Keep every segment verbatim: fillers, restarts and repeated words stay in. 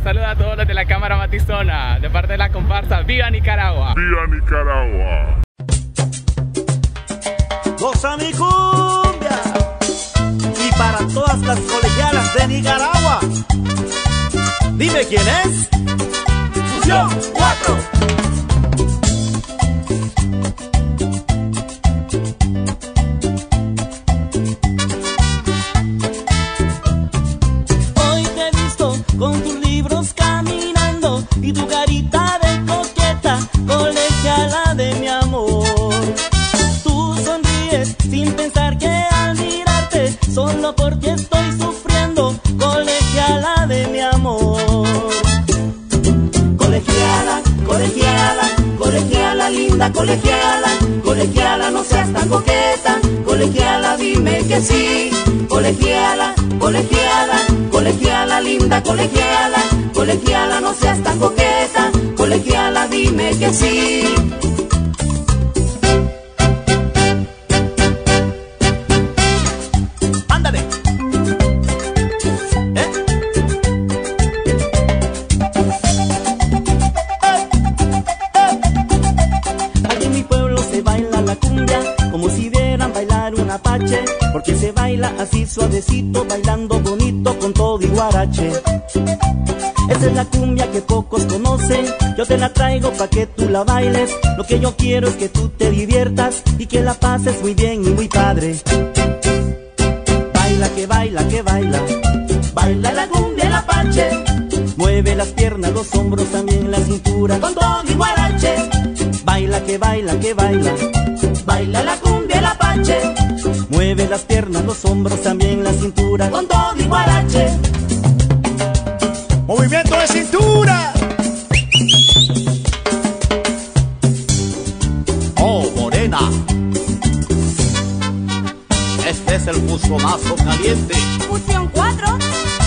saluda a todos los de la Cámara Matizona, de parte de la comparsa ¡Viva Nicaragua! ¡Viva Nicaragua! ¡Goza mi cumbia! Y para todas las colegialas de Nicaragua, dime quién es. Fusión cuatro. Hoy te he visto con tus libros caminando y tu carita de coqueta, colegiala de mi amor. Tú sonríes sin pensar que al mirarte, solo porque estoy sufriendo, colegiala de mi amor. Colegiala, colegiala, colegiala linda, colegiala, colegiala no seas tan coqueta, colegiala dime que sí, colegiala, colegiala, colegiala linda, colegiala, colegiala no seas tan coqueta, colegiala dime que sí. Ándale. ¿Eh? Aquí en mi pueblo se baila la cumbia como si vieran bailar un apache, porque se baila así suavecito, bailando bonito con todo y guarache. Esa es la cumbia que pocos conocen, yo te la traigo pa' que tú la bailes. Lo que yo quiero es que tú te diviertas y que la pases muy bien y muy padre. Baila que baila que baila, Baila la cumbia el apache, mueve las piernas, los hombros, también la cintura. con todo y guarache, Baila que baila que baila, baila la cumbia el apache, mueve las piernas, los hombros, también la cintura. con todo y guarache. Movimiento de cintura. Oh, morena. Este es el fusionazo caliente. Fusión cuatro.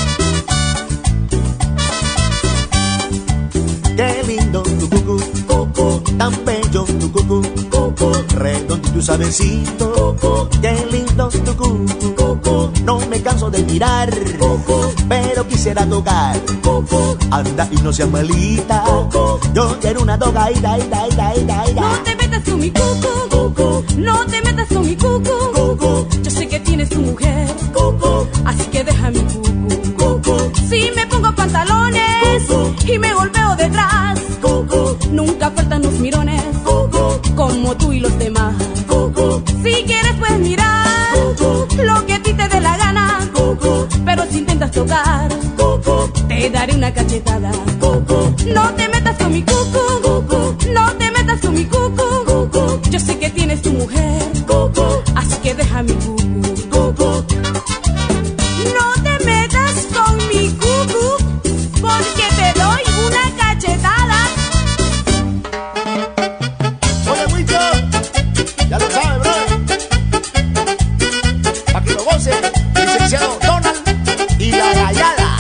Qué lindo tu cucú, coco, tan bello tu cucú, coco, redondito y suavecito, coco, qué lindo tu cucú, coco, no me canso de mirar, coco, pero quisiera tocar, coco, anda y no seas malita, coco, yo quiero una doga, ida, ida, ida, ida, ida. No te metas con mi cuco, Coco, no te metas con mi cuco. coco, Yo sé que tienes tu mujer, coco, así que deja mi cuco. coco, Si me pongo pantalones Coco. y me golpeo detrás, coco, nunca faltan los mirones, coco, como tú y los demás. coco, Si quieres puedes mirar Coco. lo que a ti te dé la gana, coco, pero si intentas tocar, coco, te daré una cachetada. coco, No te metas con mi cuco, coco, no te metas con mi cuco. coco, Yo sé que tienes tu mujer, coco, así que deja mi cucu. coco. No te metas con mi cucu, porque te doy una cachetada. Oye, Wicho, ya lo sabe, brother. Pa' que lo goce, licenciado Donald y la Gallada.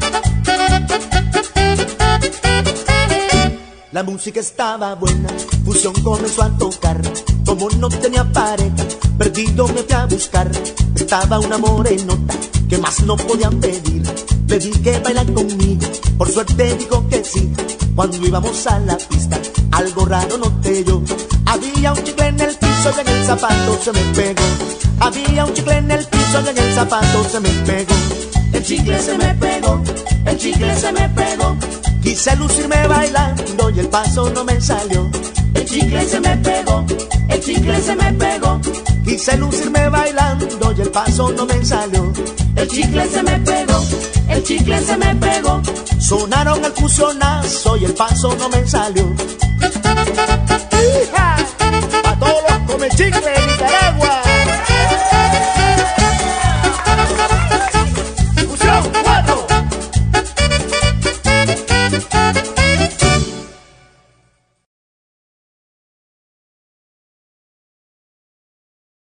La música estaba buena, Fusión comenzó a tocar. Como no tenía pareja, perdido me fui a buscar. Estaba una morenota que más no podían pedir. Le dije que bailar conmigo, por suerte dijo que sí. Cuando íbamos a la pista, algo raro noté yo. Había un chicle en el piso y en el zapato se me pegó. Había un chicle en el piso y en el zapato se me pegó. El chicle se me pegó, el chicle se me pegó, Quise lucirme bailando y el paso no me salió. el chicle se me pegó, el chicle se me pegó, Quise lucirme bailando y el paso no me salió. el chicle se me pegó, el chicle se me pegó, Sonaron el fusionazo y el paso no me salió.